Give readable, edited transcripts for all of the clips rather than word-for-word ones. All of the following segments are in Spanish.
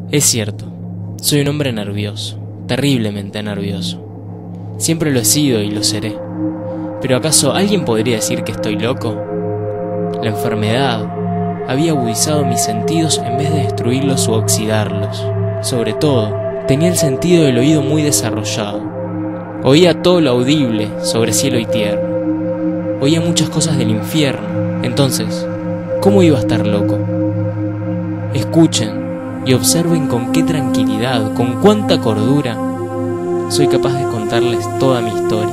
Es cierto, soy un hombre nervioso, terriblemente nervioso. Siempre lo he sido y lo seré. ¿Pero acaso alguien podría decir que estoy loco? La enfermedad había agudizado mis sentidos en vez de destruirlos u oxidarlos. Sobre todo, tenía el sentido del oído muy desarrollado. Oía todo lo audible sobre cielo y tierra. Oía muchas cosas del infierno. Entonces, ¿cómo iba a estar loco? Escuchen y observen con qué tranquilidad, con cuánta cordura soy capaz de contarles toda mi historia.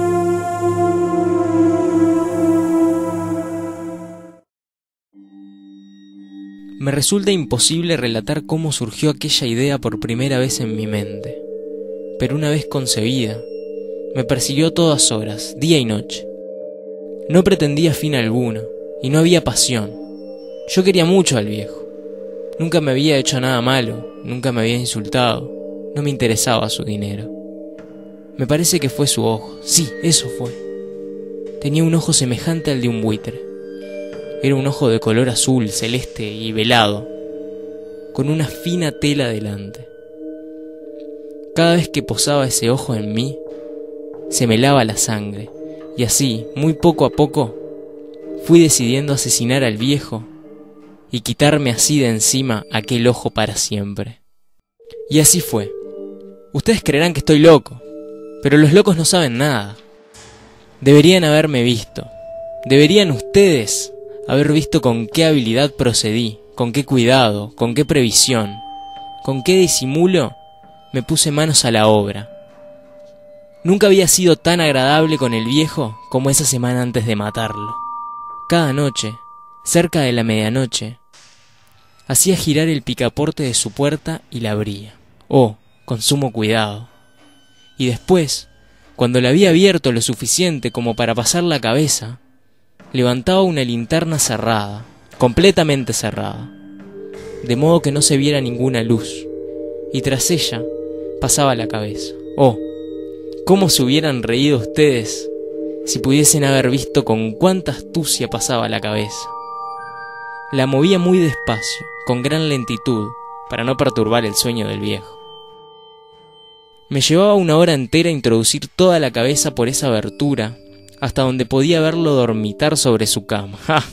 Me resulta imposible relatar cómo surgió aquella idea por primera vez en mi mente, pero una vez concebida, me persiguió a todas horas, día y noche. No pretendía fin alguno, y no había pasión. Yo quería mucho al viejo. Nunca me había hecho nada malo, nunca me había insultado, no me interesaba su dinero. Me parece que fue su ojo, sí, eso fue. Tenía un ojo semejante al de un buitre. Era un ojo de color azul, celeste y velado, con una fina tela delante. Cada vez que posaba ese ojo en mí, se me helaba la sangre, y así, muy poco a poco, fui decidiendo asesinar al viejo y quitarme así de encima aquel ojo para siempre. Y así fue. Ustedes creerán que estoy loco, pero los locos no saben nada. Deberían haberme visto. Deberían ustedes haber visto con qué habilidad procedí, con qué cuidado, con qué previsión, con qué disimulo me puse manos a la obra. Nunca había sido tan agradable con el viejo como esa semana antes de matarlo. Cada noche, cerca de la medianoche, hacía girar el picaporte de su puerta y la abría. Oh, con sumo cuidado. Y después, cuando la había abierto lo suficiente como para pasar la cabeza, levantaba una linterna cerrada, completamente cerrada, de modo que no se viera ninguna luz, y tras ella pasaba la cabeza. Oh, cómo se hubieran reído ustedes si pudiesen haber visto con cuánta astucia pasaba la cabeza. La movía muy despacio, con gran lentitud, para no perturbar el sueño del viejo. Me llevaba una hora entera introducir toda la cabeza por esa abertura, hasta donde podía verlo dormitar sobre su cama. ¡Ja!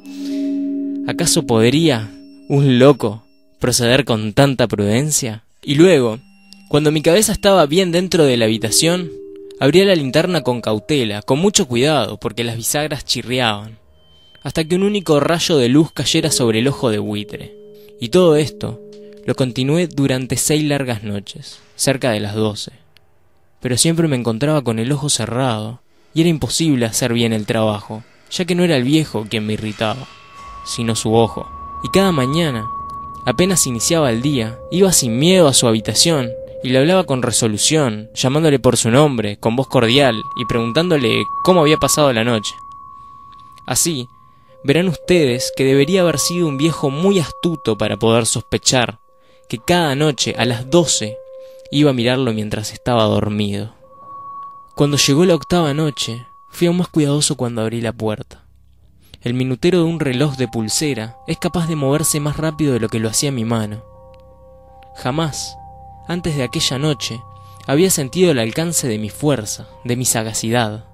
¿Acaso podría un loco proceder con tanta prudencia? Y luego, cuando mi cabeza estaba bien dentro de la habitación, abría la linterna con cautela, con mucho cuidado, porque las bisagras chirriaban, hasta que un único rayo de luz cayera sobre el ojo de buitre. Y todo esto lo continué durante 6 largas noches, cerca de las 12. Pero siempre me encontraba con el ojo cerrado, y era imposible hacer bien el trabajo, ya que no era el viejo quien me irritaba, sino su ojo. Y cada mañana, apenas iniciaba el día, iba sin miedo a su habitación, y le hablaba con resolución, llamándole por su nombre, con voz cordial, y preguntándole cómo había pasado la noche. Así, verán ustedes que debería haber sido un viejo muy astuto para poder sospechar que cada noche a las 12 iba a mirarlo mientras estaba dormido. Cuando llegó la 8ª noche, fui aún más cuidadoso cuando abrí la puerta. El minutero de un reloj de pulsera es capaz de moverse más rápido de lo que lo hacía mi mano. Jamás, antes de aquella noche, había sentido el alcance de mi fuerza, de mi sagacidad.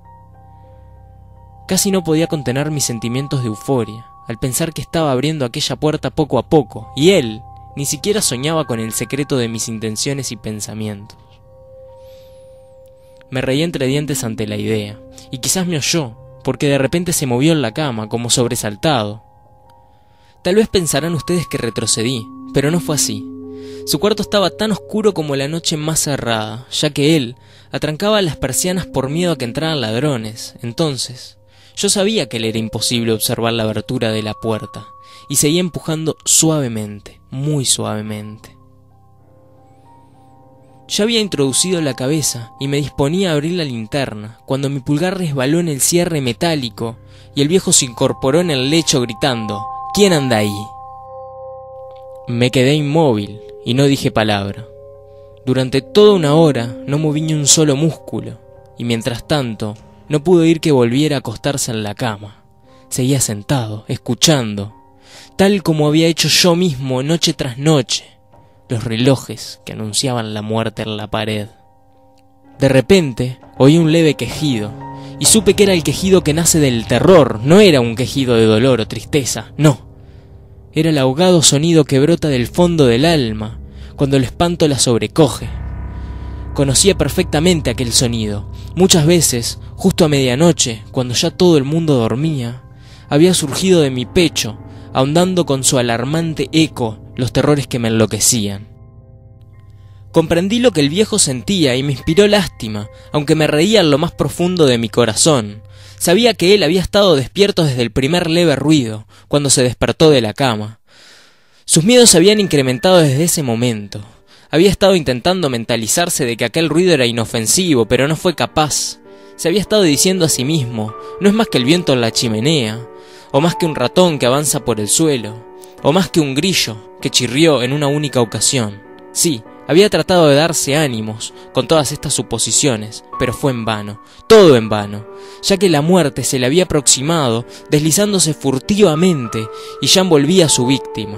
Casi no podía contener mis sentimientos de euforia, al pensar que estaba abriendo aquella puerta poco a poco, y él ni siquiera soñaba con el secreto de mis intenciones y pensamientos. Me reí entre dientes ante la idea, y quizás me oyó, porque de repente se movió en la cama, como sobresaltado. Tal vez pensarán ustedes que retrocedí, pero no fue así. Su cuarto estaba tan oscuro como la noche más cerrada, ya que él atrancaba las persianas por miedo a que entraran ladrones. Entonces, yo sabía que le era imposible observar la abertura de la puerta, y seguía empujando suavemente, muy suavemente. Ya había introducido la cabeza y me disponía a abrir la linterna, cuando mi pulgar resbaló en el cierre metálico y el viejo se incorporó en el lecho gritando: «¿Quién anda ahí?». Me quedé inmóvil y no dije palabra. Durante toda una hora no moví ni un solo músculo, y mientras tanto no pude oír que volviera a acostarse en la cama. Seguía sentado, escuchando, tal como había hecho yo mismo noche tras noche, los relojes que anunciaban la muerte en la pared. De repente oí un leve quejido, y supe que era el quejido que nace del terror. No era un quejido de dolor o tristeza, no. Era el ahogado sonido que brota del fondo del alma cuando el espanto la sobrecoge. Conocía perfectamente aquel sonido. Muchas veces, justo a medianoche, cuando ya todo el mundo dormía, había surgido de mi pecho, ahondando con su alarmante eco los terrores que me enloquecían. Comprendí lo que el viejo sentía y me inspiró lástima, aunque me reía en lo más profundo de mi corazón. Sabía que él había estado despierto desde el primer leve ruido, cuando se despertó de la cama. Sus miedos se habían incrementado desde ese momento. Había estado intentando mentalizarse de que aquel ruido era inofensivo, pero no fue capaz. Se había estado diciendo a sí mismo, no es más que el viento en la chimenea, o más que un ratón que avanza por el suelo, o más que un grillo que chirrió en una única ocasión. Sí, había tratado de darse ánimos con todas estas suposiciones, pero fue en vano, todo en vano, ya que la muerte se le había aproximado, deslizándose furtivamente, y ya envolvía a su víctima.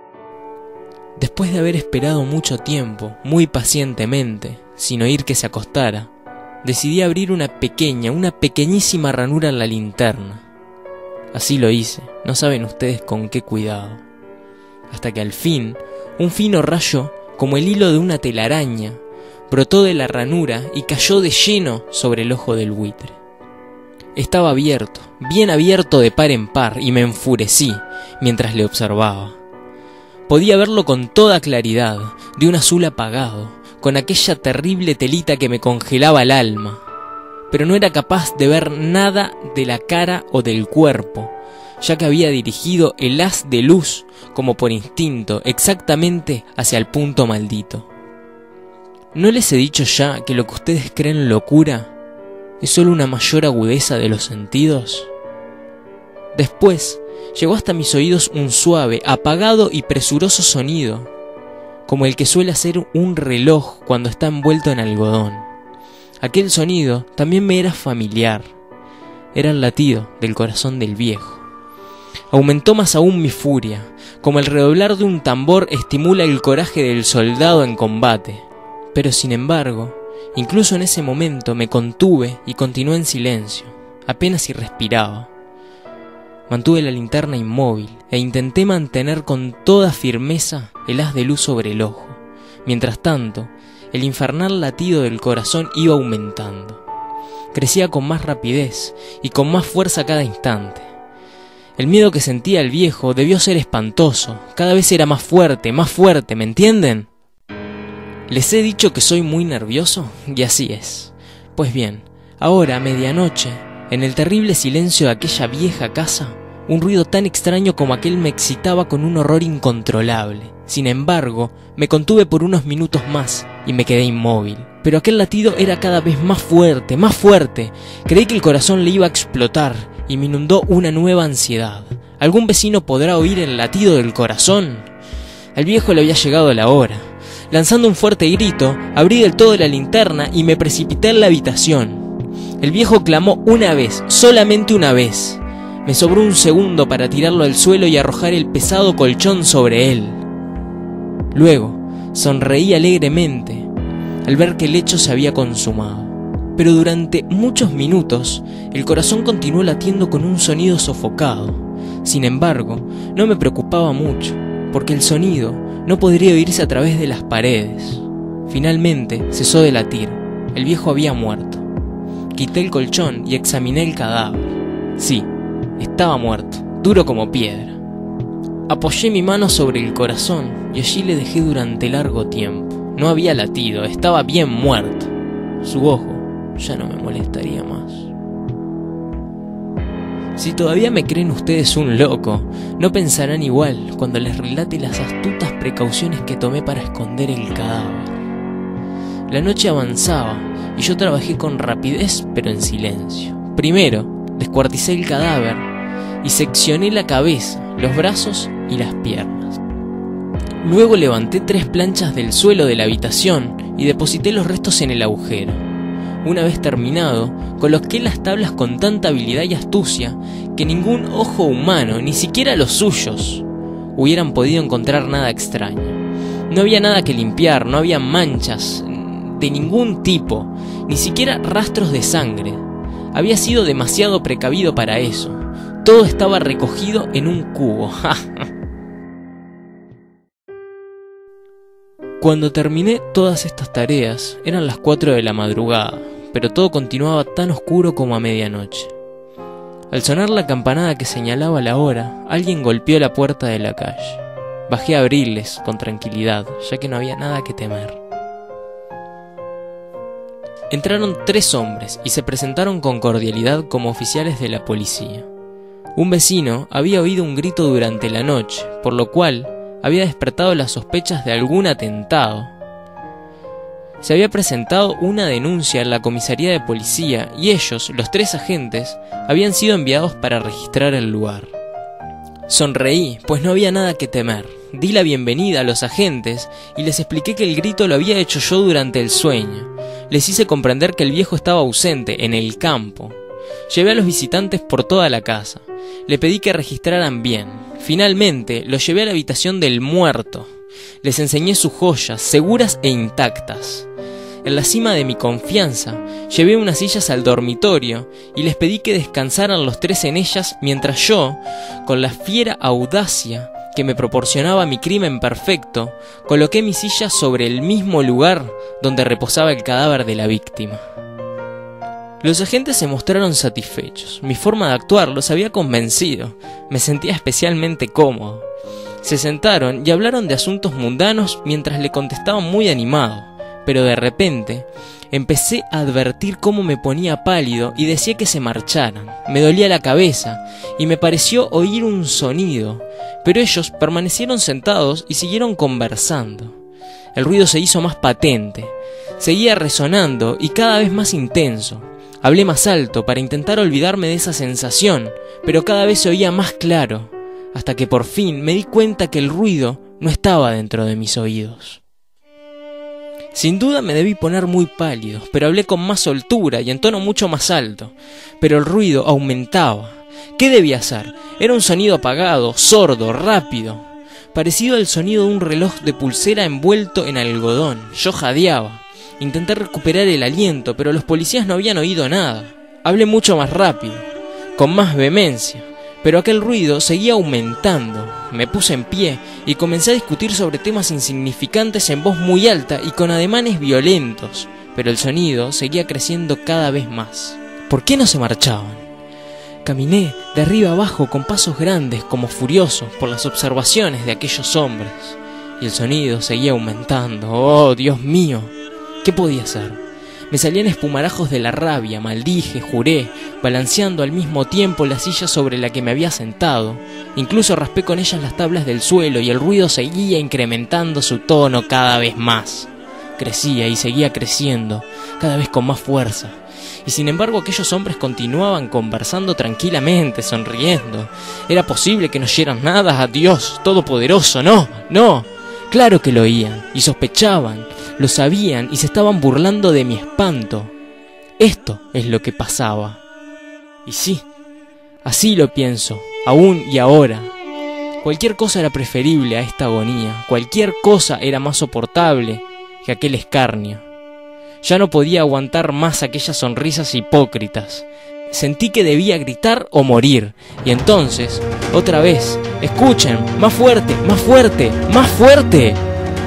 Después de haber esperado mucho tiempo, muy pacientemente, sin oír que se acostara, decidí abrir una pequeñísima ranura en la linterna. Así lo hice, no saben ustedes con qué cuidado. Hasta que al fin, un fino rayo, como el hilo de una telaraña, brotó de la ranura y cayó de lleno sobre el ojo del buitre. Estaba abierto, bien abierto de par en par, y me enfurecí mientras le observaba. Podía verlo con toda claridad, de un azul apagado, con aquella terrible telita que me congelaba el alma. Pero no era capaz de ver nada de la cara o del cuerpo, ya que había dirigido el haz de luz, como por instinto, exactamente hacia el punto maldito. ¿No les he dicho ya que lo que ustedes creen locura es solo una mayor agudeza de los sentidos? Después llegó hasta mis oídos un suave, apagado y presuroso sonido, como el que suele hacer un reloj cuando está envuelto en algodón. Aquel sonido también me era familiar. Era el latido del corazón del viejo. Aumentó más aún mi furia, como el redoblar de un tambor estimula el coraje del soldado en combate. Pero sin embargo, incluso en ese momento me contuve y continué en silencio, apenas si respiraba. Mantuve la linterna inmóvil e intenté mantener con toda firmeza el haz de luz sobre el ojo. Mientras tanto, el infernal latido del corazón iba aumentando. Crecía con más rapidez y con más fuerza cada instante. El miedo que sentía el viejo debió ser espantoso. Cada vez era más fuerte, ¿me entienden? ¿Les he dicho que soy muy nervioso? Y así es. Pues bien, ahora a medianoche, en el terrible silencio de aquella vieja casa, un ruido tan extraño como aquel me excitaba con un horror incontrolable. Sin embargo, me contuve por unos minutos más y me quedé inmóvil. Pero aquel latido era cada vez más fuerte, más fuerte. Creí que el corazón le iba a explotar y me inundó una nueva ansiedad. ¿Algún vecino podrá oír el latido del corazón? Al viejo le había llegado la hora. Lanzando un fuerte grito, abrí del todo la linterna y me precipité en la habitación. El viejo clamó una vez, solamente una vez. Me sobró un segundo para tirarlo al suelo y arrojar el pesado colchón sobre él. Luego, sonreí alegremente al ver que el hecho se había consumado. Pero durante muchos minutos, el corazón continuó latiendo con un sonido sofocado. Sin embargo, no me preocupaba mucho, porque el sonido no podría oírse a través de las paredes. Finalmente, cesó de latir. El viejo había muerto. Quité el colchón y examiné el cadáver. Sí, estaba muerto, duro como piedra. Apoyé mi mano sobre el corazón y allí le dejé durante largo tiempo. No había latido, estaba bien muerto. Su ojo ya no me molestaría más. Si todavía me creen ustedes un loco, no pensarán igual cuando les relate las astutas precauciones que tomé para esconder el cadáver. La noche avanzaba y yo trabajé con rapidez pero en silencio. Primero, descuarticé el cadáver y seccioné la cabeza, los brazos y las piernas. Luego levanté 3 planchas del suelo de la habitación y deposité los restos en el agujero. Una vez terminado, coloqué las tablas con tanta habilidad y astucia que ningún ojo humano, ni siquiera los suyos, hubieran podido encontrar nada extraño. No había nada que limpiar, no había manchas de ningún tipo, ni siquiera rastros de sangre. Había sido demasiado precavido para eso. Todo estaba recogido en un cubo. Cuando terminé todas estas tareas, eran las 4 de la madrugada, pero todo continuaba tan oscuro como a medianoche. Al sonar la campanada que señalaba la hora, alguien golpeó la puerta de la calle. Bajé a abrirles con tranquilidad, ya que no había nada que temer. Entraron 3 hombres y se presentaron con cordialidad como oficiales de la policía. Un vecino había oído un grito durante la noche, por lo cual había despertado las sospechas de algún atentado. Se había presentado una denuncia en la comisaría de policía y ellos, los 3 agentes, habían sido enviados para registrar el lugar. Sonreí, pues no había nada que temer. Di la bienvenida a los agentes y les expliqué que el grito lo había hecho yo durante el sueño. Les hice comprender que el viejo estaba ausente, en el campo. Llevé a los visitantes por toda la casa. Le pedí que registraran bien. Finalmente, los llevé a la habitación del muerto. Les enseñé sus joyas, seguras e intactas. En la cima de mi confianza, llevé unas sillas al dormitorio y les pedí que descansaran los 3 en ellas mientras yo, con la fiera audacia que me proporcionaba mi crimen perfecto, coloqué mi silla sobre el mismo lugar donde reposaba el cadáver de la víctima. Los agentes se mostraron satisfechos. Mi forma de actuar los había convencido. Me sentía especialmente cómodo. Se sentaron y hablaron de asuntos mundanos mientras le contestaba muy animado. Pero de repente empecé a advertir cómo me ponía pálido y decía que se marcharan. Me dolía la cabeza y me pareció oír un sonido, pero ellos permanecieron sentados y siguieron conversando. El ruido se hizo más patente, seguía resonando y cada vez más intenso. Hablé más alto para intentar olvidarme de esa sensación, pero cada vez se oía más claro, hasta que por fin me di cuenta que el ruido no estaba dentro de mis oídos. Sin duda me debí poner muy pálido, pero hablé con más soltura y en tono mucho más alto. Pero el ruido aumentaba. ¿Qué debía hacer? Era un sonido apagado, sordo, rápido, parecido al sonido de un reloj de pulsera envuelto en algodón. Yo jadeaba. Intenté recuperar el aliento, pero los policías no habían oído nada. Hablé mucho más rápido, con más vehemencia, pero aquel ruido seguía aumentando. Me puse en pie y comencé a discutir sobre temas insignificantes en voz muy alta y con ademanes violentos, pero el sonido seguía creciendo cada vez más. ¿Por qué no se marchaban? Caminé de arriba abajo con pasos grandes como furioso por las observaciones de aquellos hombres, y el sonido seguía aumentando. ¡Oh, Dios mío! ¿Qué podía hacer? Me salían espumarajos de la rabia, maldije, juré, balanceando al mismo tiempo la silla sobre la que me había sentado. Incluso raspé con ellas las tablas del suelo y el ruido seguía incrementando su tono cada vez más. Crecía y seguía creciendo, cada vez con más fuerza. Y sin embargo aquellos hombres continuaban conversando tranquilamente, sonriendo. ¿Era posible que no oyeran nada? ¡A Dios Todopoderoso! ¡No! ¡No! Claro que lo oían y sospechaban. Lo sabían y se estaban burlando de mi espanto. Esto es lo que pasaba. Y sí, así lo pienso, aún y ahora. Cualquier cosa era preferible a esta agonía. Cualquier cosa era más soportable que aquel escarnio. Ya no podía aguantar más aquellas sonrisas hipócritas. Sentí que debía gritar o morir. Y entonces, otra vez, escuchen, más fuerte, más fuerte, más fuerte.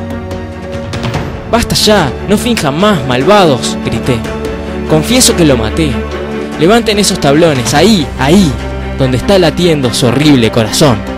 ¡Basta ya! ¡No finjan más, malvados! Grité. Confieso que lo maté. Levanten esos tablones, ahí, donde está latiendo su horrible corazón.